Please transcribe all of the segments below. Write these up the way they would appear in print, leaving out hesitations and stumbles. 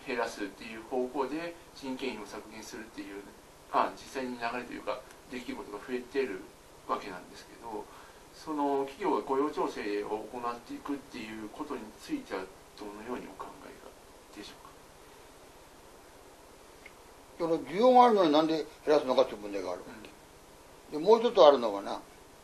減らすっていう方向で人件費を削減するっていう、実際に流れというか出来事が増えてるわけなんですけど、その企業が雇用調整を行っていくっていうことについてはどのようにお考えでしょうか。 その需要があるのになんで減らすのかという問題があるわけ、でもう一つあるのがな、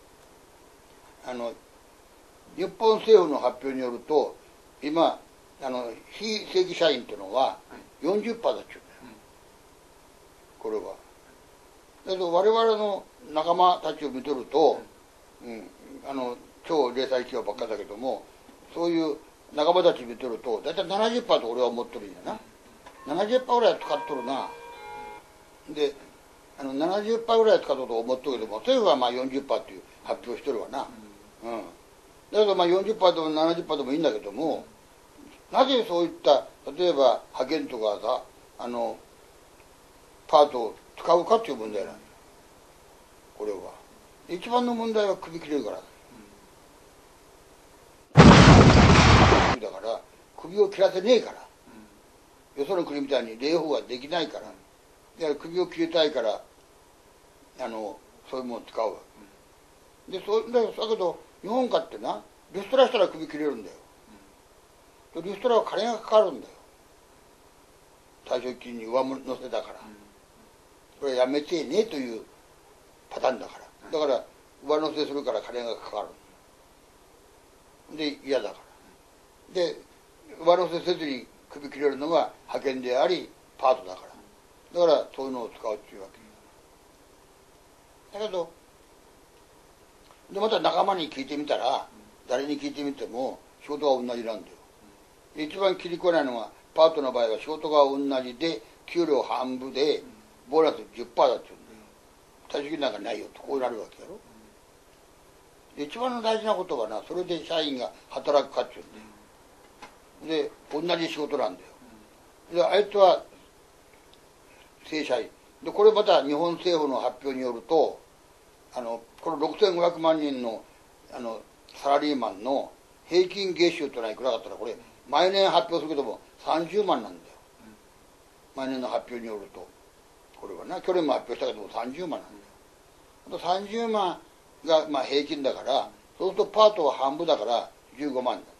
日本政府の発表によると今非正規社員というのは 40% だっちゅうんだよ、これは。だけど我々の仲間たちを見てると、超零細企業ばっかだけども、そういう仲間たち見てると大体 70% と俺は思っとるんやな。70% ぐらい使っとるな。で70% ぐらい使っとると思っとるけども、政府は40% っていう発表してるわな。だけど40% でも70% でもいいんだけども、なぜそういった例えば派遣とかさパートを使うかっていう問題なんよ、これは。一番の問題は首切れるからだから、首を切らせねえから、よその国みたいに礼法ができないから、だから首を切りたいからそういうものを使うわけで、だけど日本かってな、リストラしたら首切れるんだよ。リストラは金がかかるんだよ、退職金に上乗せだから。それはやめてねというパターンだから、だから上乗せするから金がかかるで、嫌だから。で上乗せせずに首切れるのが派遣でありパートだから、だからそういうのを使うっていうわけだけど、でまた仲間に聞いてみたら、誰に聞いてみても仕事が同じなんだよ。一番気に食わないのはパートの場合は仕事が同じで給料半分でボーナス 10% だって言うんだよ。退職金なんかないよと、こうなるわけやろ。一番の大事なことはな、それで社員が働くかって言うんだよ。で同じ仕事なんだよ。であいつは正社員で、これまた日本政府の発表によると、この6500万人のサラリーマンの平均月収というのはいくらだったら、これ毎年発表するけども30万なんだよ、毎年の発表によると。これはな、去年も発表したけども30万なんだよ。30万が平均だから、そうするとパートは半分だから15万だ。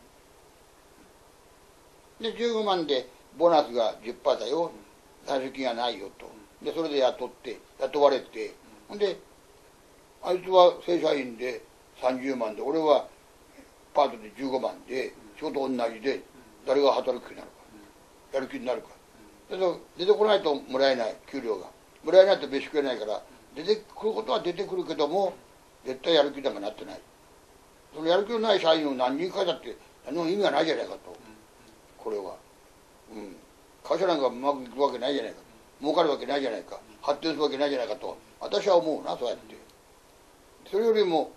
で15万でボーナスが 10% だよ、退職金がないよと。でそれで雇われて、ほんであいつは正社員で30万で、俺はパートで15万で、仕事同じで、誰が働く気になるか、やる気になるか。だけど出てこないともらえない、給料がもらえないと飯食えないから、出てくることは出てくるけども絶対やる気なんかなってない。そのやる気のない社員を何人かだって何の意味がないじゃないかと、これは。会社なんかうまくいくわけないじゃないか、儲かるわけないじゃないか、発展するわけないじゃないかと私は思うな、そうやって。それよりも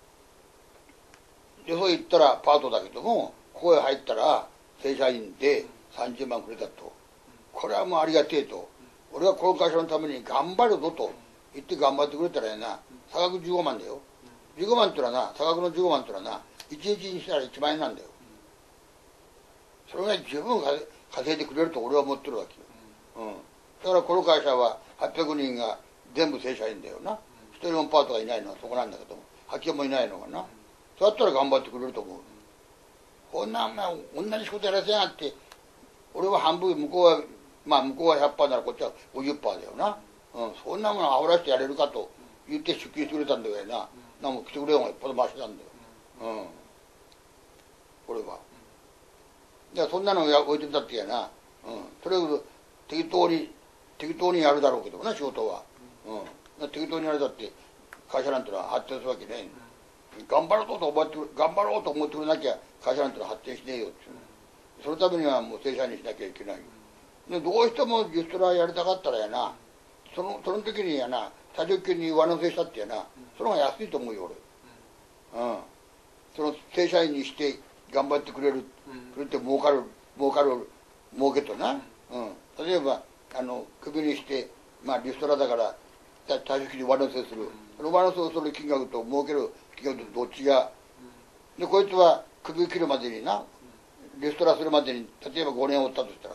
よそへ行ったらパートだけども、ここへ入ったら正社員で30万くれたと、これはもうありがてえと、俺はこの会社のために頑張るぞと言って頑張ってくれたらやな、差額15万だよ。15万ってのはな、差額の15万ってのはな、1日にしたら1万円なんだよ。それが十分稼いでくれると俺は思ってるわけよ。だからこの会社は800人が全部正社員だよな。一人もパートがいないのはそこなんだけども、派遣もいないのがな。そうやったら頑張ってくれると思う。こんな同じ仕事やらせやがって、俺は半分、向こうは100% ならこっちは 50% だよな。そんなものあおらせてやれるかと言って出勤してくれたんだけどな、なんも来てくれようが一歩で回してたんだよ。これは。いやそんなの置いてたってやな、とりあえず適当にやるだろうけどな、仕事は。適当にやるだって会社なんてのは発展するわけねえ。頑張ろうと思ってくれなきゃ会社なんてのは発展しねえよって。そのためにはもう正社員にしなきゃいけない。でどうしてもリストラやりたかったらやな、その時にやな、退職金に上乗せしたってやな、その方が安いと思うよ俺。その正社員にして頑張ってくれて儲けとな、例えばクビにしてリストラだから退職金に上乗せする、その上乗せをする金額と儲ける金額とどっちが、でこいつはクビ切るまでにな、リストラするまでに例えば5年おったとしたら、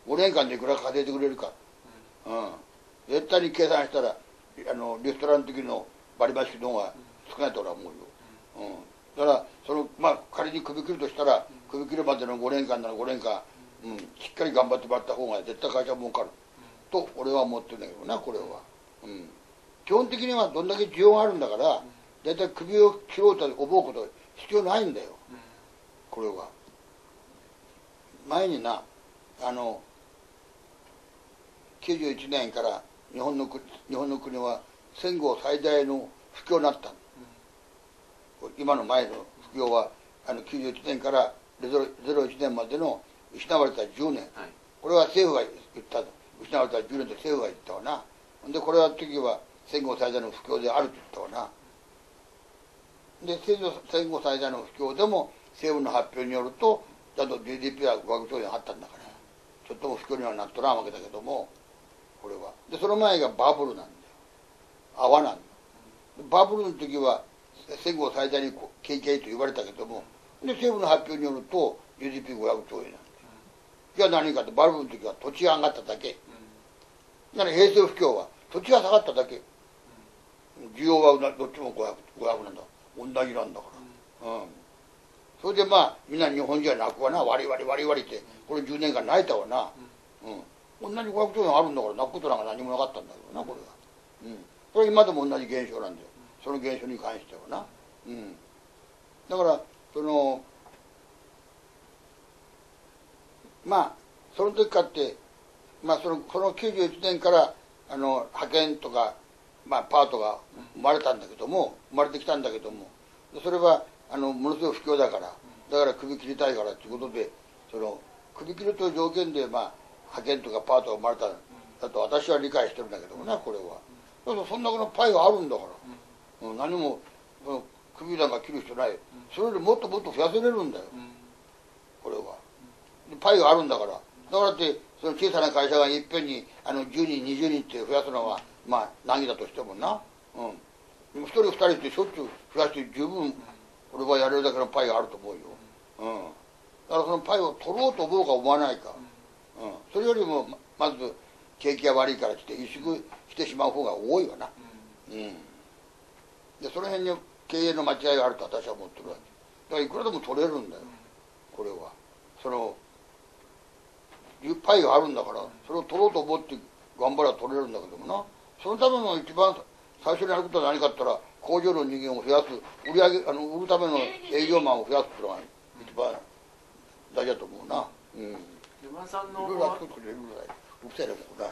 5年間でいくら稼いでくれるか。うん。絶対に計算したら、レストランの時のバリバシの方が少ないと俺は思うよ。うん。だから、まあ、仮に首切るとしたら、首切るまでの5年間なら5年間、うん、しっかり頑張ってもらった方が絶対会社儲かる。と、俺は思ってるんだけどな、これは。うん。基本的にはどんだけ需要があるんだから、大体首を切ろうと思うこと必要ないんだよ。これは。前にな、91年から日本の国は戦後最大の不況になった。今の前の不況は、91年から01年までの失われた10年。これは政府が言ったと。失われた10年と政府が言ったわな。で、これは時は戦後最大の不況であると言ったわな。で、戦後最大の不況でも政府の発表によると、ちゃんと GDP は500兆円あったんだから、ちょっとも不況にはなっとらんわけだけども、これは。で、その前がバブルなんだよ。泡なんだよ。バブルの時は戦後最大に景気いいと言われたけども、で、政府の発表によると GDP500 兆円なんだよ。じゃあ何かってバブルの時は土地が上がっただけ。だから平成不況は土地が下がっただけ。需要はどっちも500なんだ。同じなんだから。うん。それでまあ、みんな日本人は泣くわな、割り割りって、これ10年間泣いたわな。うん。同じ500兆円あるんだから泣くことなんか何もなかったんだけどな、これは。うん。これ今でも同じ現象なんだよ。その現象に関してはな。うん。だから、まあ、その時かって、まあその91年から派遣とか、まあ、パートが生まれたんだけども、生まれてきたんだけども、それはものすごい不況だから、だから首切りたいからということで、首切るという条件で、まあ、派遣とかパートが生まれただと私は理解してるんだけどもね、これは。だからそんなパイがあるんだから、何も首なんか切る必要ない。それよりもっともっと増やせれるんだよ、これは。パイがあるんだから。だからって、その小さな会社がいっぺんに10人、20人って増やすのは、まあ、何だとしてもな。うん。でも1人2人ってしょっちゅう増やして十分、俺はやれるだけのパイがあると思うよ。うん。だからそのパイを取ろうと思うか思わないか。うん。それよりも、まず、景気が悪いからって萎縮してしまう方が多いわな。うん。で、その辺に経営の間違いがあると私は思ってるわけ。だからいくらでも取れるんだよ。これは。パイがあるんだから、それを取ろうと思って頑張れば取れるんだけどもな。そのための一番最初にやることは何かって言ったら、工場の人間を増やす、売るための営業マンを増やすっていうのが一番大事だと思うな。うん。 山田さんの。 いろいろあってくれるぐらい。うるさいだけど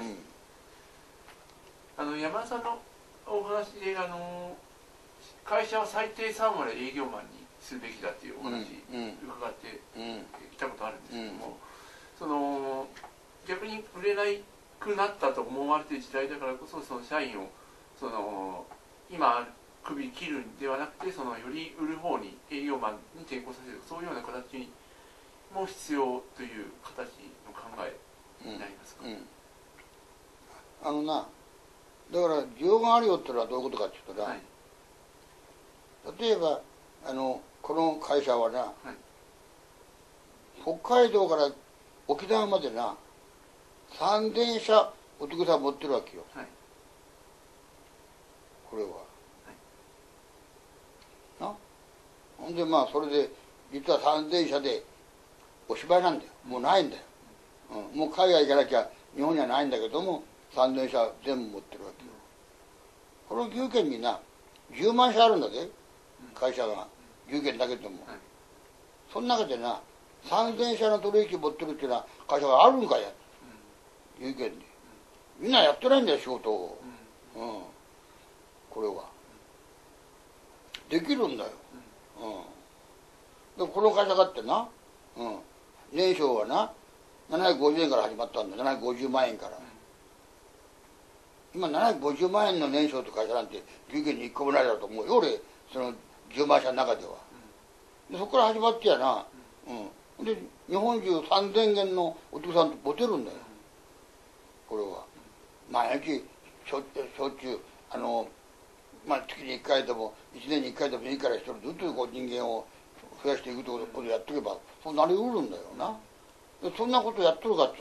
な。山田さんのお話で、会社は最低3割営業マンにするべきだっていうお話、伺ってきたことあるんですけども、逆に売れなくなったと思われている時代だからこそ、その社員を今首切るんではなくて、より売る方に営業マンに転向させる、そういうような形も必要という形の考えになりますか。 だから需要があるよっていうのはどういうことかっていうとな、例えばこの会社はな、北海道から沖縄までな3000社お客さん持ってるわけよ、これは、ほんでまあそれで実は3000社でおしまいなんだよ。もうないんだよ、もう海外行かなきゃ日本にはないんだけども3000社全部持ってるわけよ。この岐阜県にな10万社あるんだぜ、会社が岐阜県だけでも、その中でな3000社の取引持ってるっていうのは会社があるんかや、岐阜県でみんなやってないんだよ仕事を、これはできるんだよ、でこの会社がってな、年商はな750円から始まったんだよ。750万円から、今750万円の年商と会社なんて岐阜県に1個もないだろうと思うよ俺、その10万社の中では、でそこから始まってやな、で日本中3000件のお客さんと持てるんだよ、これは。毎日しょっちゅうまあ、月に1回でも1年に1回でもいいから一人ずつこう人間を増やしていくということをやっておけばそうなりうるんだよな。でそんなことやっとるかって